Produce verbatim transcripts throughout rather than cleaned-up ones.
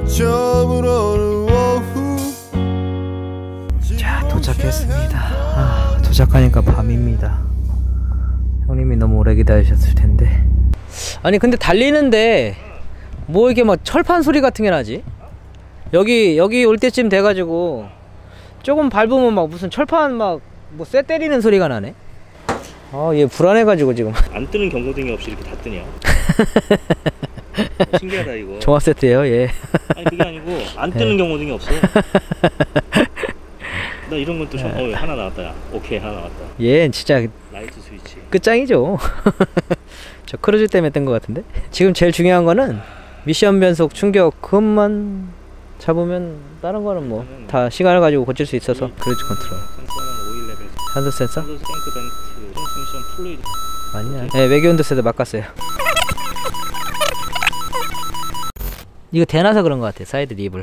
자, 도착했습니다. 아, 도착하니까 밤입니다. 형님이 너무 오래 기다리셨을 텐데. 아니 근데 달리는데 뭐 이게 막 철판 소리 같은 게 나지? 여기 여기 올 때쯤 돼가지고 조금 밟으면 막 무슨 철판 막 뭐 쇠 때리는 소리가 나네. 아, 얘 불안해가지고 지금. 안 뜨는 경고등이 없이 이렇게 다 뜨냐? 신기하다 이거. 종합 세트예요, 예. 아니 그게 아니고 안 뜨는 네. 경고등이 없어. 나 이런 건 또 좀, 어, 하나 나왔다. 야. 오케이, 하나 나왔다. 얘 진짜 라이트 스위치 끝장이죠. 저 크루즈 때문에 뜬 것 같은데. 지금 제일 중요한 거는 미션 변속, 충격 그것만 잡으면 다른 거는 뭐 다 시간을 가지고 고칠 수 있어서. 크루즈 컨트롤, 오일 레벨, 산소 센서, 산소 탱크 벤트, 트랜스미션 플루이드. 아니야. 네, 외교온도 세대 바꿨어요. 이거 대놔서 그런 것 같아. 사이드 립을.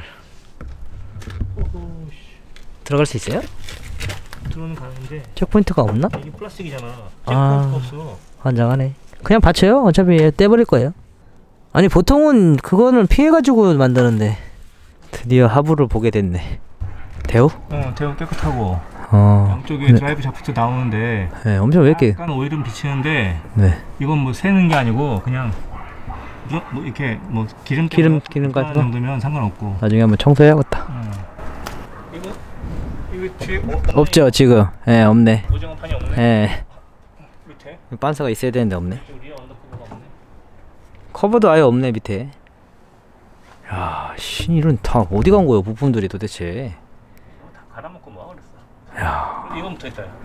오호, 들어갈 수 있어요? 들어는 가는데 체크포인트가 없나? 이게 플라스틱이잖아. 체크포인트가 아, 없어. 환장하네. 그냥 받쳐요. 어차피 떼버릴 거예요. 아니 보통은 그거는 피해가지고 만드는데 드디어 하부를 보게 됐네. 대우? 어, 대우 깨끗하고 어, 양쪽에 네. 드라이브 샤프트 나오는데 네, 엄청 왜 이렇게 약간 오일은 비치는데 네. 이건 뭐 새는 게 아니고 그냥 뭐, 뭐 이렇게 뭐 기름 기름 기름 같은 거 정도면 상관없고. 나중에 한번 청소해야겠다. 어. 이거 이거 뒤에 어, 없죠 지금. 예, 네, 없네. 오징어판이 없네. 예. 네. 밑에 반사가 있어야 되는데 없네. 리어 언더커버가 없네. 커버도 아예 없네 밑에. 야, 씨, 이런 다 어디 간 거예요 부품들이 도대체. 다 갈아먹고 뭐 그랬어. 야, 이건 붙어 있다.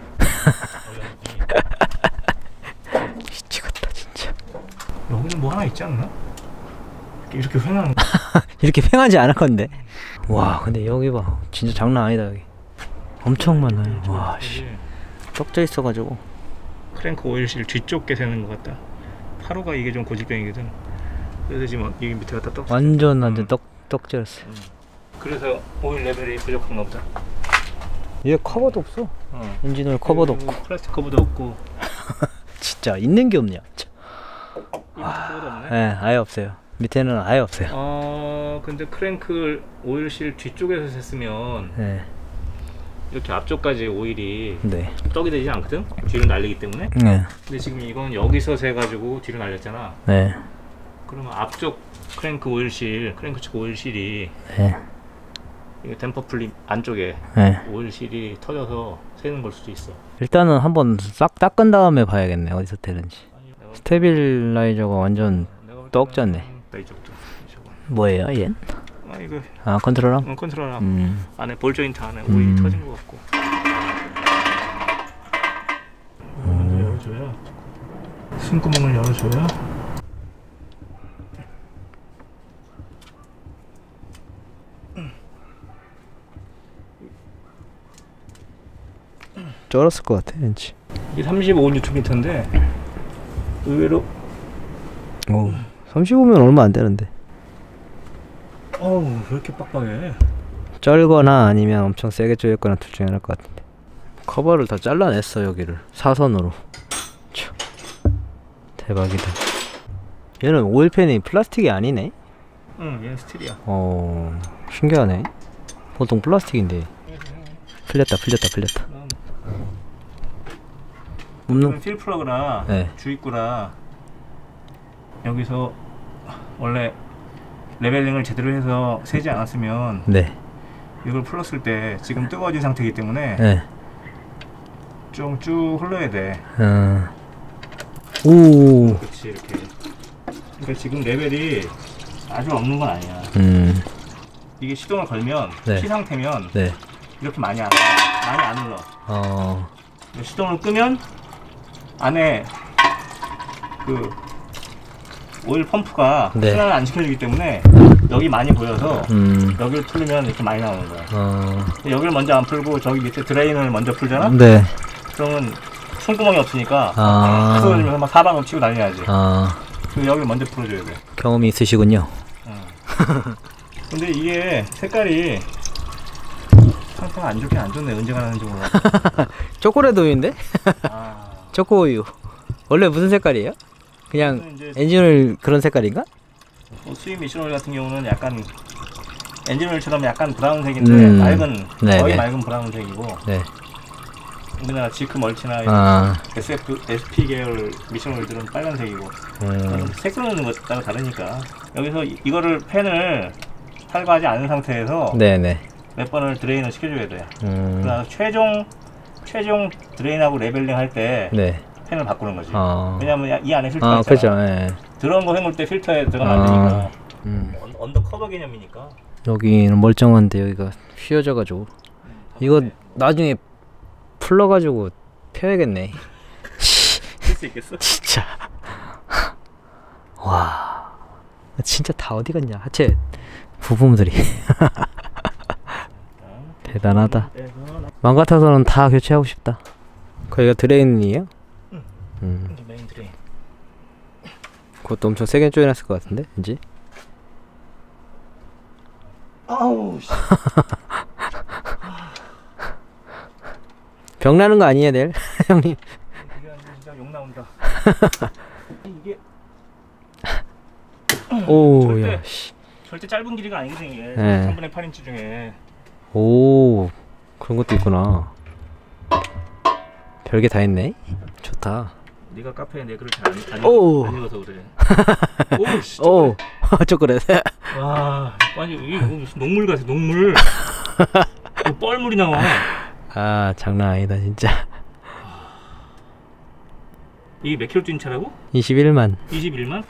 미치겠다 진짜. 여기는 뭐 하나 있지 않나? 이렇게 횡하는 거. 이렇게 팽하지 않을 건데. 와, 근데 여기 봐, 진짜 장난 아니다 여기. 엄청 많아요. 와, 씨, 떡져 있어가지고. 크랭크 오일실 뒤쪽 게 새는 것 같다. 팔호가 이게 좀 고질병이거든. 그래서 지금 이게 밑에 갖다 떡. 완전 완전 떡 떡져였어. 음. 그래서 오일 레벨이 부족한가 보다. 얘 커버도 없어. 어. 엔진오일 커버도 없고. 플라스틱 커버도 없고. 진짜 있는 게 없냐. 이거 커버도 없네. 네, 아예 없어요. 밑에는 아예 없어요. 어, 근데 크랭크 오일실 뒤쪽에서 샜으면 네. 이렇게 앞쪽까지 오일이 네. 떡이 되지 않거든? 뒤로 날리기 때문에. 네. 근데 지금 이건 여기서 새가지고 뒤로 날렸잖아. 네. 그러면 앞쪽 크랭크 오일실, 크랭크 측 오일실이 네. 이거 댐퍼 플립 안쪽에 네. 오일실이 터져서 새는 걸 수도 있어. 일단은 한번 싹 닦은 다음에 봐야겠네 어디서 되는지. 스테빌라이저가 완전 떡졌네. 이쪽도. 이쪽은. 뭐예요 얘는? 아 이거. 아, 컨트롤러? 어, 컨트롤러. 음. 안에 볼 조인트 안에 오일이 음. 터진 것 같고. 음. 열어줘야. 숨구멍을 열어줘야. 쩔었을 것 같아 왠지. 이게 삼십오 뉴턴미터인데 의외로. 오, 삼십오면 얼마 안 되는데. 어우, 왜 이렇게 빡빡해? 쩔거나 아니면 엄청 세게 조였거나 둘 중에 하나일 것 같은데. 커버를 다 잘라냈어 여기를 사선으로. 참, 대박이다. 얘는 오일팬이 플라스틱이 아니네. 응, 얘는 스틸이야. 어, 신기하네. 보통 플라스틱인데. 풀렸다 풀렸다 풀렸다. 없는 휠 플러그나 네. 주입구나 여기서 원래 레벨링을 제대로 해서 세지 않았으면 네. 이걸 풀었을 때 지금 뜨거워진 상태이기 때문에 네. 좀 쭉 흘러야 돼. 어. 오. 그렇지 이렇게. 그러니까 지금 레벨이 아주 없는 건 아니야. 음. 이게 시동을 걸면 네. 피 상태면 네. 이렇게 많이 안 많이 안 흘러. 어. 시동을 끄면 안에 그 오일 펌프가 네. 순환을 안 시켜주기 때문에 여기 많이 보여서 음. 여기를 풀면 이렇게 많이 나오는 거야. 어. 여기를 먼저 안 풀고 저기 밑에 드레인을 먼저 풀잖아? 네. 그러면 손구멍이 없으니까 아. 쏟아지면서 막 사방을 치고 다녀야지. 아. 그래서 여기를 먼저 풀어줘야 돼. 경험이 있으시군요. 응. 근데 이게 색깔이 상태가 안 좋긴 안 좋네. 언제가 나는지 몰라. 초콜릿 우유인데? 아. 초코 우유. 원래 무슨 색깔이에요? 그냥 엔진오일 그런 색깔인가? 뭐 수입 미션 오일 같은 경우는 약간 엔진오일처럼 약간 브라운색인데 음. 맑은 네, 거의 네. 맑은 브라운색이고 네. 우리나라 지크 멀티나 아. 에스에프, 에스피 계열 미션 오일들은 빨간색이고 음. 색깔 넣는 것 따라 다르니까 여기서 이, 이거를 팬을 탈거하지 않은 상태에서 네네. 몇 번을 드레인을 시켜줘야 돼요. 음. 그러나 최종 최종 드레인하고 레벨링 할 때 네. 팬을 바꾸는 거지. 아. 왜냐면 이 안에 필터가 아, 있잖아. 그죠. 예. 들어온 거 헹굴 때 필터에 들어가면 안 아. 되니까. 음. 언, 언더커버 개념이니까. 여기는 멀쩡한데 여기가 휘어져가지고 이거 나중에 풀러가지고 펴야겠네. 쓸 수 있겠어? 진짜. 와. 진짜 다 어디 갔냐 하체 부품들이. 대단하다. 맘 같아서는 다 교체하고 싶다. 거기가 드레인이에요? 응. 음. 메인 드레인. 그것도 엄청 세게 조여놨을 것 같은데 왠지. 아우 씨. 병 나는 거 아니에요 내일? 형님. 이게 아니라 진짜 욕 나온다. 이게 오, 절대, 야, 씨. 절대 짧은 길이가 아니거든 이게. 네. 삼분의 팔 인치 중에. 오, 그런 것도 있구나. 별게 다 있네. 좋다. 네가 카페에 내 글을 잘안 오. 안 읽어서 그래. 오, 씨. 오, 초콜릿. 와, 아니 이게 무슨 녹물 같아, 녹물. 뭐 뻘물이 나와. 아, 장난 아니다 진짜. 이게 몇 킬로 뛴 차라고? 이십일만. 이십일만?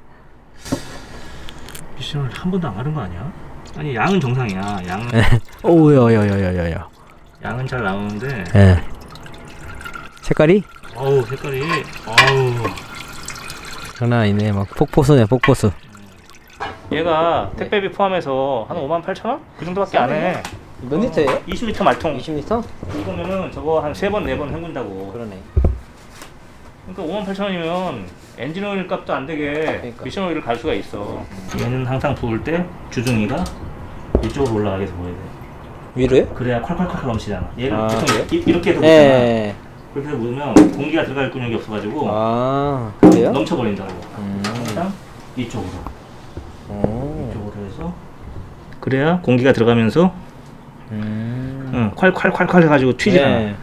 미션을 한 번도 안 가는 거 아니야? 아니 양은 정상이야. 양은 오, 여여여여여여. 양은 잘 나오는데. 예. 색깔이? 어우 색깔이. 어우. 장난 아니네. 막 폭포수네, 폭포수. 얘가 택배비 포함해서 한 오만 팔천 원? 그 정도밖에 안 해. 몇 리터예요? 이십 리터 말통. 이십 리터? 이거면은 저거 한 세 번, 네 번 헹군다고. 그러네. 그러니까 오만 팔천 원이면 엔진 오일 값도 안 되게 그러니까. 미션 오일을 갈 수가 있어. 얘는 항상 부을 때 주둥이가 이쪽으로 올라가게 해서 부어야 돼. 위로요? 그래야 콸콸콸 넘치잖아. 얘를 아, 보통 그래요? 이, 이렇게 해서 예. 부잖아. 그렇게 해서 부으면 공기가 들어갈 근육이 없어가지고 아, 그래요? 넘쳐버린다고. 음. 항상 이쪽으로. 오. 이쪽으로 해서 그래야 공기가 들어가면서 음. 응, 콸콸콸콸 해가지고 튀지잖아. 네.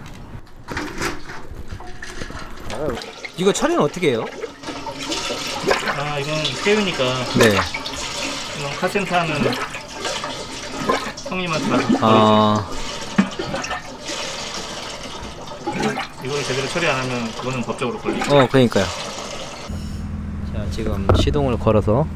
이거 처리는 어떻게 해요? 아 이건 새우니까 네. 이건 카센터 하는 형님한테 가서 아, 이걸 제대로 처리 안 하면 그거는 법적으로 걸리고. 어, 그러니까요. 자, 지금 시동을 걸어서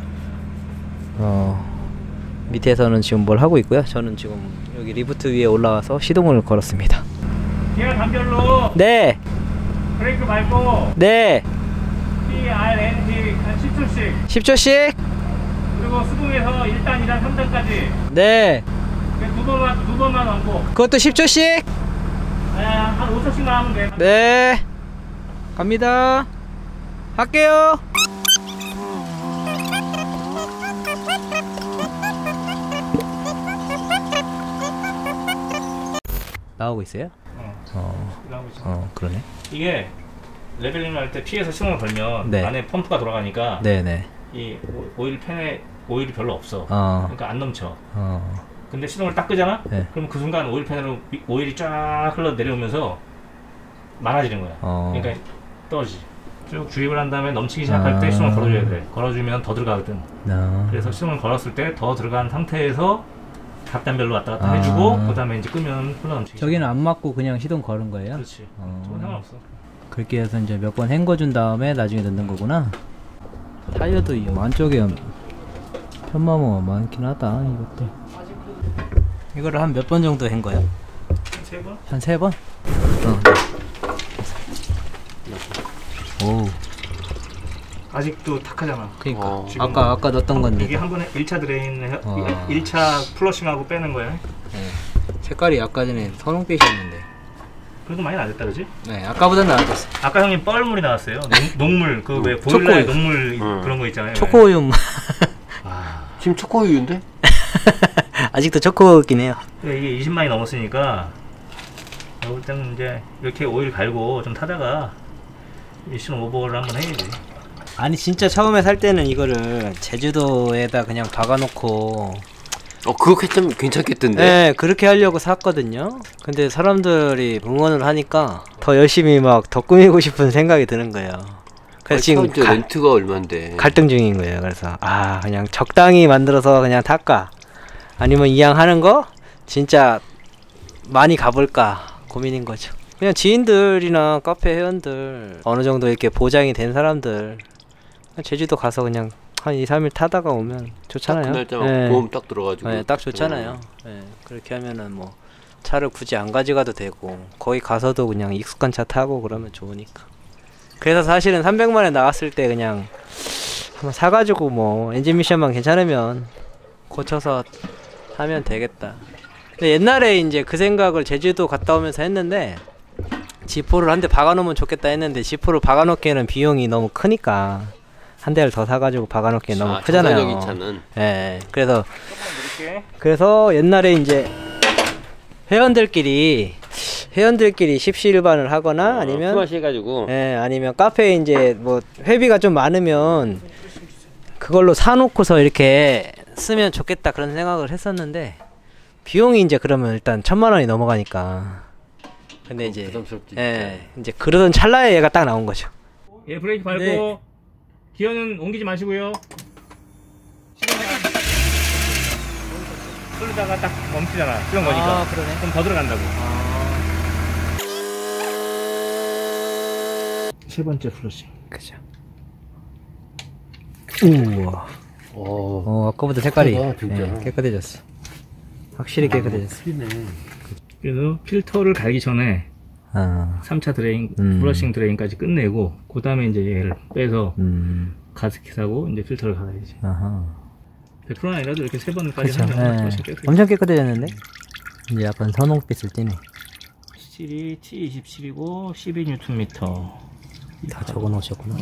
어, 밑에서는 지금 뭘 하고 있고요. 저는 지금 여기 리프트 위에 올라와서 시동을 걸었습니다. 기어 단별로 네, 브레이크 밟고 네. P, R, N, G 한 십 초씩 십 초씩. 그리고 수동에서 일 단, 이 단, 삼 단까지 네. 두 번만, 두 번만 얹고 그것도 십 초씩. 네, 한 오 초씩만 하면 돼. 네. 갑니다. 할게요. 나오고 있어요? 어, 어, 나오고 있어. 어, 그러네. 이게 레벨링 할 때 P에서 시동을 걸면 네. 안에 펌프가 돌아가니까 네네. 이 오- 오일 팬에 오일이 별로 없어. 어, 그러니까 안 넘쳐. 어, 근데 시동을 딱 끄잖아? 네. 그럼 그 순간 오일 팬으로 미- 오일이 쫙 흘러 내려오면서 많아지는 거야. 어. 그러니까 떨어지지. 쭉 주입을 한 다음에 넘치기 시작할 아. 때 시동을 걸어줘야 돼. 걸어주면 더 들어가거든. 어. 그래서 시동을 걸었을 때 더 들어간 상태에서 각단별로 왔다 갔다 아. 해주고 그 다음에 이제 끄면 흘러 넘치기. 저기는 안 맞고 그냥 시동 걸은 거예요? 그렇지. 어. 저건 상관없어. 그렇게 해서 이제 몇 번 헹궈준 다음에 나중에 넣는 거구나. 타이어도 이 안쪽에 편마모가 많긴 하다 이것도. 이거를 한 몇 번 정도 헹궈요? 세 번? 한 세 번? 어. 오. 아직도 탁하잖아. 그니까 어. 지금 아까 아까 넣었던 건데. 이게 한 번에 일 차 드레인 해, 어. 일 차 플러싱하고 빼는 거야. 네. 색깔이 아까 전에 선홍빛이었는데. 그래도 많이 나았다 그지? 네, 아까보다 나아졌어. 아까 형님 뻘물이 나왔어요. 녹, 녹물 그 왜 보일러에 초코우유. 녹물 응. 그런 거 있잖아요. 초코우유. 아, 지금 초코우유인데? 아직도 초코긴 해요. 이게 이십만이 넘었으니까 볼 때는 이제 이렇게 오일 갈고 좀 타다가 미션 오버를 한번 해야지. 아니 진짜 처음에 살 때는 이거를 제주도에다 그냥 박아놓고 어 그거 괜찮, 괜찮겠던데? 네, 그렇게 하려고 샀거든요. 근데 사람들이 응원을 하니까 더 열심히 막 더 꾸미고 싶은 생각이 드는 거예요. 그래서 지금 가, 렌트가 얼만데? 갈등 중인 거예요. 그래서 아 그냥 적당히 만들어서 그냥 탈까? 아니면 이왕 하는 거 진짜 많이 가볼까 고민인 거죠. 그냥 지인들이나 카페 회원들 어느 정도 이렇게 보장이 된 사람들 제주도 가서 그냥 한 이, 삼 일 타다가 오면 좋잖아요. 그날짜 네. 보험 딱 들어가지고. 네, 딱 좋잖아요. 네, 그렇게 하면은 뭐 차를 굳이 안 가져가도 되고 거기 가서도 그냥 익숙한 차 타고 그러면 좋으니까. 그래서 사실은 삼백만에 나왔을 때 그냥 한번 사가지고 뭐 엔진 미션만 괜찮으면 고쳐서 하면 되겠다. 근데 옛날에 이제 그 생각을 제주도 갔다 오면서 했는데 지포를 한 대 박아놓으면 좋겠다 했는데 지포를 박아놓기에는 비용이 너무 크니까 한 대를 더 사가지고 박아놓기엔 너무 아, 크잖아요. 정상적인 차는. 예. 그래서 그래서 옛날에 이제 회원들끼리 회원들끼리 십시일반을 하거나 아니면 어, 해가지고. 예, 아니면 카페에 이제 뭐 회비가 좀 많으면 그걸로 사놓고서 이렇게 쓰면 좋겠다 그런 생각을 했었는데 비용이 이제 그러면 일단 천만 원이 넘어가니까. 근데 이제 부담스럽지. 예, 이제 그러던 찰나에 얘가 딱 나온 거죠. 예, 브레이크 밟고 네. 기어는 옮기지 마시고요. 쏠리다가 딱 멈추잖아. 그런 거니까. 아, 그러네. 그럼 더 들어간다고. 세 번째 플러싱. 그죠. 우와. 어. 어, 아까보다 색깔이 아, 진짜. 예, 깨끗해졌어. 확실히 깨끗해졌어. 틀리네. 그래서 필터를 갈기 전에 아, 삼 차 드레인, 음. 플러싱 드레인까지 끝내고 그 다음에 이제 얘를 빼서 음, 가스켓하고 이제 필터를 갈아야지. 아하. 백 퍼센트는 아니라도 이렇게 세 번까지 그쵸. 하면 예. 훨씬 깨끗해. 엄청 깨끗해졌는데? 이제 약간 선홍빛을 띠네. 스틸이 티 이십칠이고 십이 뉴턴 미터. 다 적어 놓으셨구나.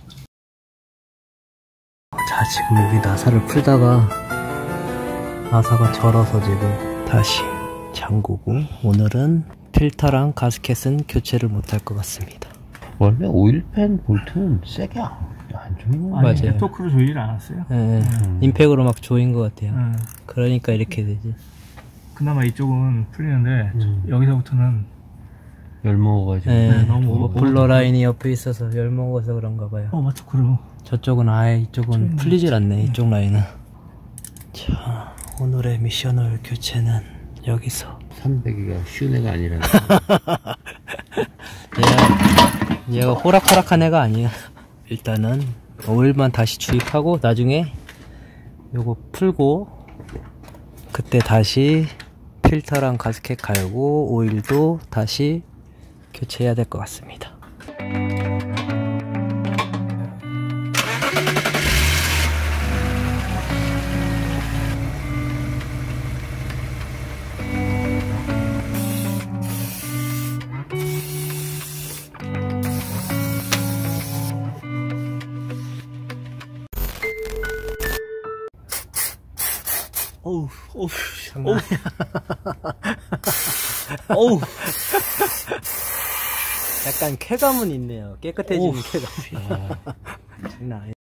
자, 지금 여기 나사를 풀다가 나사가 절어서 지금 다시 잠그고 오늘은 필터랑 가스켓은 교체를 못할 것 같습니다. 원래 오일팬 볼트는 세게 안 조이는 맞아요. 아니, 토크로 조이질 않았어요. 예, 음. 임팩으로 막 조인 것 같아요. 음. 그러니까 이렇게 되지. 그나마 이쪽은 풀리는데 음. 여기서부터는 열 먹어가지고. 예, 네, 너무 뭐 오- 블러 라인이 옆에 있어서 열 먹어서 그런가 봐요. 어 맞죠 그럼. 저쪽은 아예 이쪽은 좀- 풀리질 않네. 이쪽 라인은. 자, 오늘의 미션홀 교체는 여기서. 삼백이가 쉬운 애가 아니라. 얘가, 얘가 호락호락한 애가 아니야. 일단은 오일만 다시 주입하고 나중에 요거 풀고 그때 다시 필터랑 가스켓 갈고 오일도 다시 교체해야 될 것 같습니다. 어우 어우 장난 어우 약간 쾌감은 있네요. 깨끗해지는 쾌감. 장난 아니야.